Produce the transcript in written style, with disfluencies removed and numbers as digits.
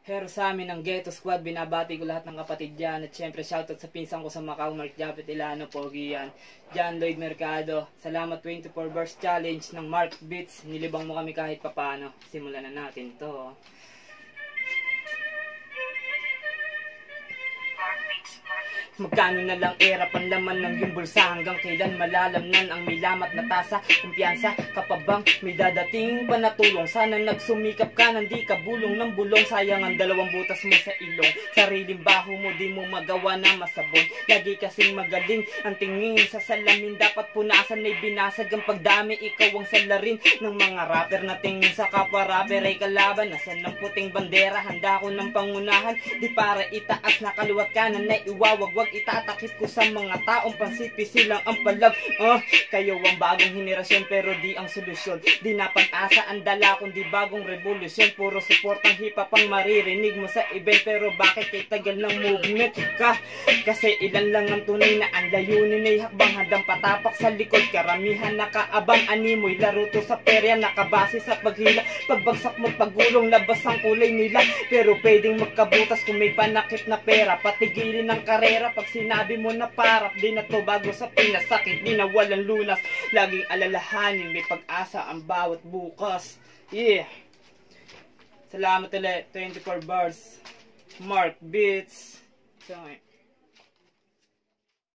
Hero sa amin ng Ghetto Squad, binabati ko lahat ng kapatid dyan. At syempre shoutout sa pinsan ko sa Macau, Mark Japet Ilano, Pogi yan. John Lloyd Mercado. Salamat 24 Bars Challenge ng Mark Beats. Nilibang mo kami kahit papano. Simulan na natin to. Magkano na lang era panlaman ng iyong bulsa, hanggang kailan malalamnan ang may lamat na tasa. Kumpiyansa kapabang may dadating panatulong, sana nagsumikap ka nang di ka bulong ng bulong. Sayang ang dalawang butas mo sa ilong, sariling baho mo di mo magawa na masabon. Lagi kasing magaling ang tingin sa salamin, dapat punasan ay binasag ang pagdami. Ikaw ang salarin ng mga rapper na tingin sa kapwa rapper ay kalaban. Nasan ng puting bandera, handa ko ng pangunahan, di para itaas na kaliwat kanan na iwawagwag. Itatakip ko sa mga taong pansipisi lang ang palag. Kayo ang bagong henerasyon pero di ang solusyon. Di na pag-asa ang dala kundi bagong revolusyon. Puro support ang hip-hop ang maririnig mo sa event, pero bakit kay tagal ng movement ka? Kasi ilan lang ang tunay na ang layunin ay hakbang handang patapak sa likod. Karamihan nakaabang animoy laro to sa perya, nakabase sa paghila. Pagbagsak mo pagulong labas ang kulay nila, pero pwedeng magkabutas kung may panakit na pera. Patigilin ang karera pag sinabi mo na parap. Di na to bago sa pinasakit, di na walang lunas. Laging alalahanin, may pag-asa ang bawat bukas. Yeah. Salamat ulit, 24 Bars, Mark Beats. So,